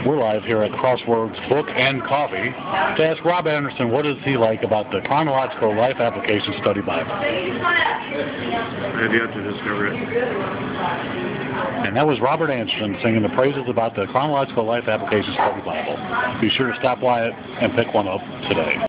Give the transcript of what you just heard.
We're live here at Crosswords Book and Coffee to ask Rob Anderson what does he like about the Chronological Life Application Study Bible. I've yet to discover it. And that was Robert Anderson singing the praises about the Chronological Life Application Study Bible. Be sure to stop by it and pick one up today.